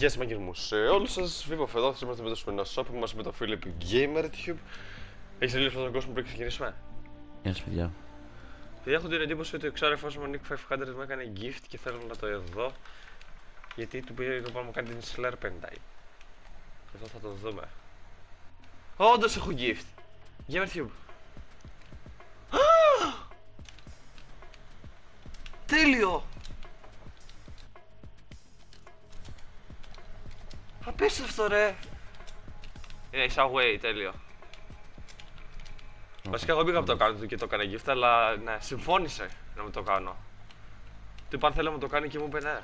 Γεια σας μάγκες μου, σε όλους σας, Βίβοφ εδώ, σήμερα με το σημερινό shopping μας με το Philip GamerTube. Έχεις τελείως τον κόσμο πριν ξεκινήσουμε? Γεια σας παιδιά. Παιδιά, έχω την εντύπωση ότι ο ξάρεφος μου Nick 500 μου έκανε gift και θέλω να το δω. Γιατί του πήγε το πάμε κάνει την Slurpentine. Και αυτό θα το δούμε. Όντως έχω gift! GamerTube. Τέλειο! Απίστευτο ρε! Είναι away, τέλειο. Βασικά εγώ πήγα από το κάνω του και το έκανε gift, αλλά ναι, συμφώνησε να με το κάνω. Του είπα αν θέλω να μου το κάνει και μου είπε ναι.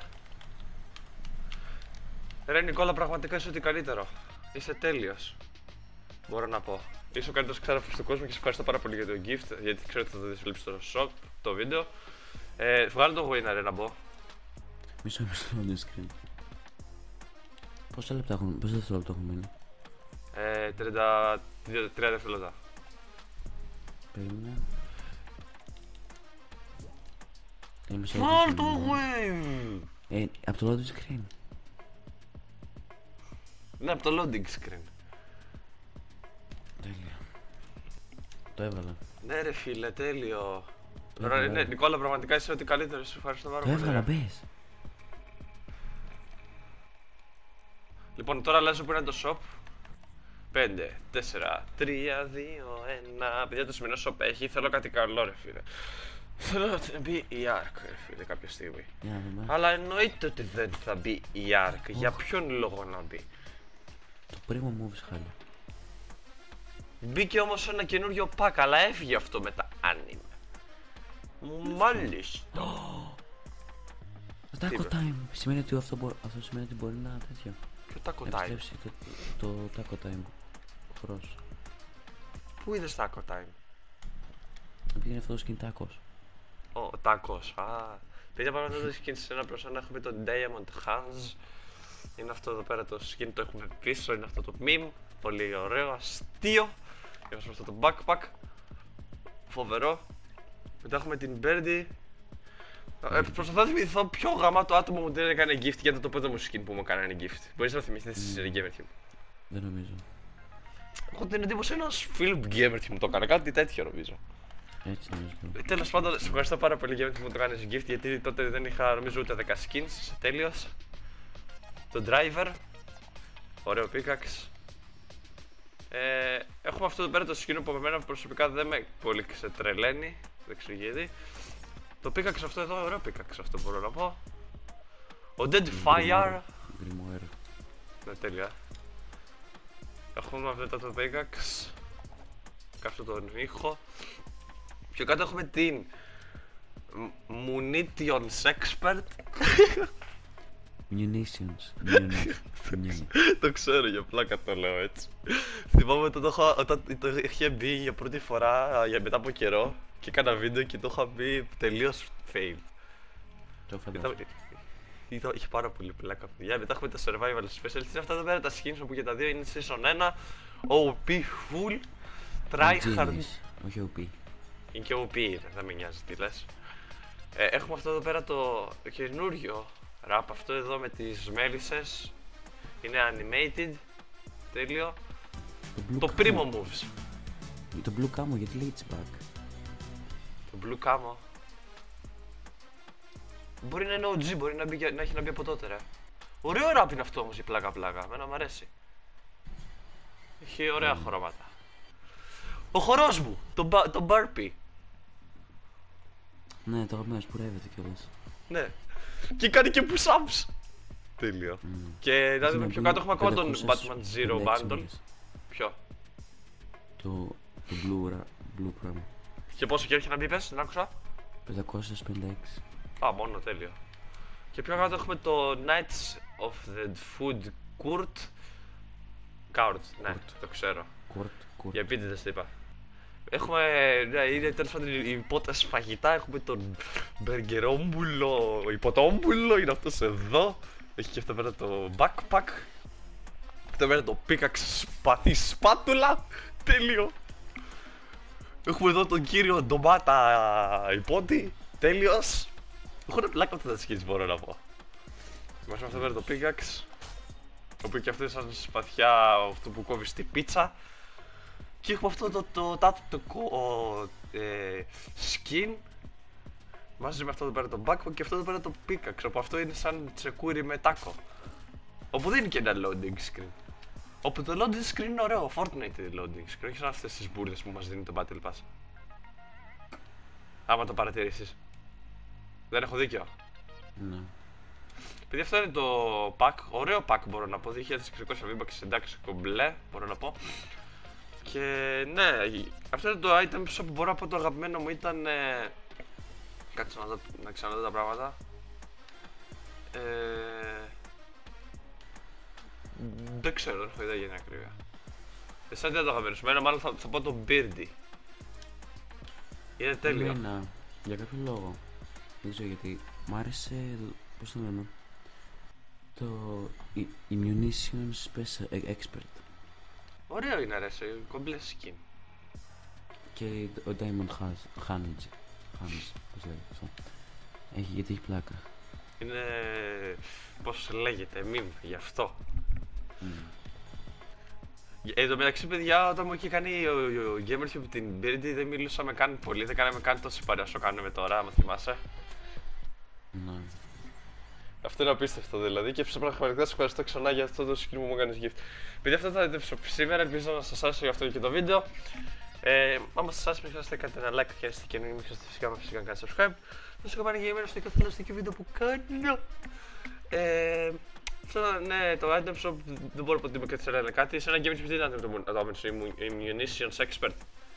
Ρε Νικόλα, πραγματικά είσαι ό,τι καλύτερο. Είσαι τέλειος. Μπορώ να πω. Είσαι ο καλύτερος ξάρεφος του κόσμου και σε ευχαριστώ πάρα πολύ για το gift, γιατί ξέρω ότι θα το δεις στο shop, το βίντεο. Βγάλω το winner ρε να μπω. Μισό on screen. Πόσα δευτερόλεπτα έχουν μείνει? 33 δευτερόλεπτα. Περίμενε. Βάλ το wave! Από το loading screen. Ναι, από το loading screen. Τέλεια. Το έβαλα. Ναι ρε φίλε, τέλειο. Τώρα, ναι, Νικόλα, πραγματικά είσαι ό,τι καλύτερο, σε ευχαριστώ πάρα Το πολύ. έβαλα, μπες. Λοιπόν, τώρα αλλάζω που είναι το shop. 5, 4, 3, 2, 1. Παιδιά, το σημερινό shop έχει, θέλω κάτι καλό ρε φίλε. Θέλω να μπει η Ark ρε φίλε κάποια στιγμή. Για να δούμε. Αλλά εννοείται ότι δεν θα μπει η Ark. Για ποιον λόγο να μπει? Το primo moves χάλια. Μπήκε όμως ένα καινούριο pack, αλλά έφυγε αυτό με τα anime. Μάλιστα. Το taco time. Σημαίνει ότι αυτό σημαίνει ότι μπορεί να τέτοιο. Ποιο taco Να time? επιστρέψει το taco time. Χρός. Πού είδες taco time? Επειδή είναι αυτό το skin tacos. Ο tacos, παιδιά, πάμε να το skin σε ένα προς ένα. Έχουμε το Diamond Hands. Είναι αυτό εδώ πέρα το skin, το έχουμε πίσω, είναι αυτό το meme. Πολύ ωραίο, αστείο. Έχουμε αυτό το backpack. Φοβερό. Μετά έχουμε την Birdie. Προσπαθώ να θυμηθώ ποιο γαμάτο άτομο μου δεν έκανε gift για το πρώτο μου skin που μου έκανε gift. Μπορείς να θυμηθείς στη GamerTube? Δεν νομίζω. Έχω την εντύπωση ένας Philip GamerTube μου το έκανε, κάτι τέτοιο νομίζω. Έτσι νομίζω. Τέλος πάντων, σε ευχαριστώ πάρα πολύ GamerTube που μου το κάνεις gift, γιατί τότε δεν είχα νομίζω ούτε 10 skins. Τέλειος. Το driver. Ωραίο pickaxe. Έχουμε αυτό εδώ πέρα το skin που από εμένα προσωπικά δεν με πολύ ξετρελαίνει. Δεν ξέρω γιατί. Το pickaxe αυτό εδώ, ωραίο pickaxe αυτό μπορώ να πω. Ο Deadfire. Grimoire. Ναι, τέλεια. Έχουμε αυτό το pickaxe. Κάτω τον ήχο. Πιο κάτω έχουμε την Munitions Expert. Munitions. Το ξέρω, για πλάκα το λέω έτσι. Θυμάμαι όταν το είχε μπει για πρώτη φορά μετά από καιρό και έκανα βίντεο και το είχα μπει τελείως fail. Το φαντάζομαι. Είχε πάρα πολύ πλάκα, παιδιά. Μετά έχουμε τα survival specialties. Αυτά εδώ πέρα τα skins που και τα δύο είναι season 1. OP full. Tryhard. Όχι OP. Είναι και OP, δεν με νοιάζει τι λες. Έχουμε αυτό εδώ πέρα το καινούριο rap, αυτό εδώ με τις μέλισσες. Είναι animated. Τέλειο. Το primo moves. Το blue camo γιατί λέει it's back. Το blue camo. Μπορεί να είναι OG, μπορεί να έχει να μπει από τότε ρε. Ωραίο rap είναι αυτό όμως η πλάκα. Εμένα μου αρέσει. Έχει ωραία χρώματα. Ο χορός μου, το Burpee. Ναι, το αγαπημένο σπουρεύεται κιόλας. Ναι. Και κάνει και push-ups. Τέλειο. Και να δούμε πιο κάτω έχουμε ακόμα τον Batman Zero Bundle. Ποιο? Το blue πράγμα. Και πόσο καιρό έχει να μπει, πες, δεν άκουσα. 556. Α, μόνο, τέλειο. Και πιο κάτω έχουμε το Knights of the Food Court. Ναι, το ξέρω. Για επίτηδες το είπα. Έχουμε, ναι, είναι τέλος πάντων οι υπότες φαγητά. Έχουμε τον μπεργκερόμπουλο, υποτόμπουλο, είναι αυτός εδώ. Έχει και αυτό πέρα το backpack. Αυτό πέρα το pickaxe σπαθί σπάτουλα. Τέλειο. Έχουμε εδώ τον κύριο ντομάτα υπότι. Τέλειος. Έχουν πλάκα αυτά τα skins μπορώ να πω. Είμαστε αυτό πέρα το pickaxe. Όπου και αυτό είναι σαν σπαθιά, αυτό που κόβεις τη πίτσα. Και έχουμε αυτό το skin μαζί με αυτό εδώ πέρα το backpack και αυτό εδώ πέρα το pickaxe. Όπου αυτό είναι σαν τσεκούρι με τάκο. Όπου δεν είναι και ένα loading screen. Όπου το loading screen είναι ωραίο, Fortnite loading screen, όχι σαν αυτές τις μπουρδες που μας δίνει το Battle Pass. Άμα το παρατηρήσεις. Δεν έχω δίκιο. Ναι. Επειδή αυτό είναι το pack, ωραίο pack μπορώ να πω, 2600 V-Bucks, εντάξει, κομπλέ μπορώ να πω. Και ναι, αυτό είναι το item shop που μπορώ να πω το αγαπημένο μου ήταν... Κάτσε να ξαναδώ τα πράγματα. Δεν ξέρω, δεν έχω ιδέα για την ακρίβεια. Εσάς τι είναι το αγαπημένο σου, εμένα μάλλον θα πω το Beardy. Είναι τέλειο. Εμένα, για κάποιο λόγο, δεν ξέρω γιατί, μ' άρεσε, πώς το λέμε, το Immunition Special Expert. Ωραίο είναι αρέσει, κομπλέ skin. Και ο Diamond Hands, πώς λέγεται αυτό. Γιατί έχει πλάκα. Είναι... πώς λέγεται, meme, γι' αυτό. Εν τω μεταξύ, παιδιά, όταν μου είχε κάνει ο GamerTube την Beardy δεν μιλούσαμε καν πολύ, δεν κάναμε καν τόση παρέα όσο κάνουμε τώρα, άμα θυμάσαι. Ναι. Αυτό είναι απίστευτο δηλαδή και πραγματικά σας ευχαριστώ ξανά για αυτό το skin που μου έκανες gift. Επειδή αυτό θα δείτε σήμερα, ελπίζω να σας άρεσε αυτό και το βίντεο. Άμα σας άρεσε, μην χρειάζεται κάτι ένα like και είστε καινούργοι, μην χρειάζεται φυσικά να κάνετε subscribe. Θα σας κάνει gamer στο καθελαστικό βίντεο που κάνω. Αυτό ναι, το item shop δεν μπορώ να πω ότι μου λένε κάτι. Σε ένα game τι ήταν το Immunitions Expert.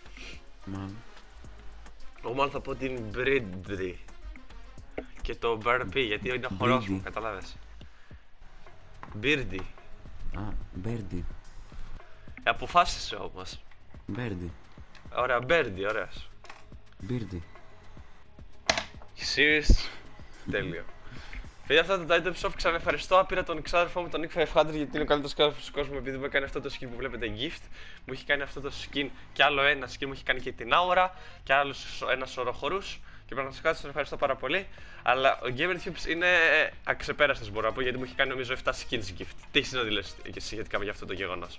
Εγώ μάλλον θα πω την Beardy και το Beardy γιατί είναι ο χορός μου, καταλάβες. Beardy. Α, Beardy. Αποφάσισε όμως. Beardy. Ωραία, Beardy, ωραίος. Beardy. Serious. Τέλειο. Παιδιά, αυτό το item shop ξαναευχαριστώ άπειρα τον ξάδερφό μου, τον Nick 500, γιατί είναι ο καλύτερος ξάδερφος του κόσμου. Επειδή μου έκανε αυτό το skin που βλέπετε gift, μου έχει κάνει αυτό το skin και άλλο ένα skin, μου έχει κάνει και την aura και άλλο ένα σωρό χορούς. Και πραγματικά τον ευχαριστώ πάρα πολύ. Αλλά ο GamerTubes είναι αξεπέραστος, μπορώ να πω, γιατί μου έχει κάνει νομίζω 7 skins gift. Τι έχεις να δηλώσεις σχετικά με αυτό το γεγονός?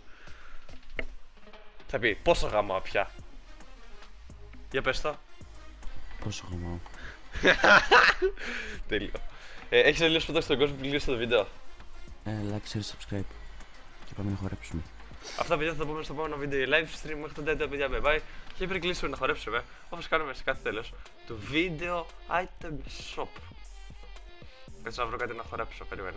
Θα πει, πόσο γαμάω πια. Για πες το. Πόσο γαμάω. Τέλειο. Έχεις να δηλώσεις ποτέ στον κόσμο που κλείσει το βίντεο? Like, share, subscribe. Και πάμε να χορέψουμε. Αυτά, παιδιά, θα τα πούμε στο επόμενο βίντεο live stream. Μέχρι τότε, παιδιά, bye bye. Και πριν κλείσουμε να χορέψουμε, όπως κάνουμε σε κάθε τέλος του βίντεο item shop. Κάτσε να βρω κάτι να χορέψω, περίμενα.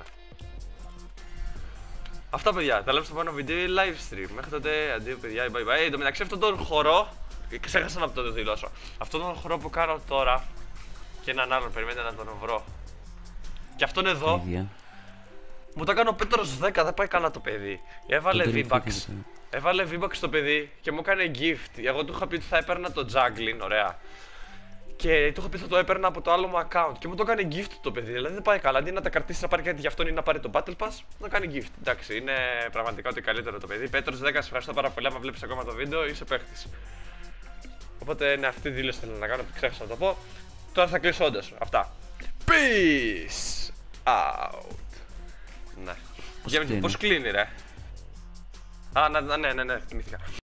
Αυτά, παιδιά, τα λέμε στο επόμενο βίντεο live stream. Μέχρι τότε, αντίο, παιδιά, bye bye. Εν τω μεταξύ, αυτόν τον χορό, ξέχασα να το δηλώσω. Αυτόν τον χορό που κάνω τώρα και έναν άλλον, περιμένετε να τον βρω. Και αυτόν εδώ. Μου το έκανε ο Πέτρος 10, δεν πάει καλά το παιδί. Έβαλε V-Bucks. Έβαλε V-Bucks στο παιδί και μου έκανε gift. Εγώ του είχα πει ότι θα έπαιρνα το juggling, ωραία. Και του είχα πει ότι θα το έπαιρνα από το άλλο μου account. Και μου το έκανε gift το παιδί. Δηλαδή δεν πάει καλά. Αντί να τα κρατήσει να πάρει κάτι για αυτόν ή να πάρει το Battle Pass, να κάνει gift. Εντάξει, είναι πραγματικά ότι καλύτερο το παιδί. Πέτρος 10, σε ευχαριστώ πάρα πολύ. Αν βλέπεις ακόμα το βίντεο, είσαι παίχτης. Οπότε ναι, αυτή τη δήλωση θέλω να κάνω, ξέχασα να το πω. Τώρα θα κλείσω όντως. Αυτά. Peace out. Ναι. Πώς κλείνει ρε? Α, ναι, θυμήθηκα.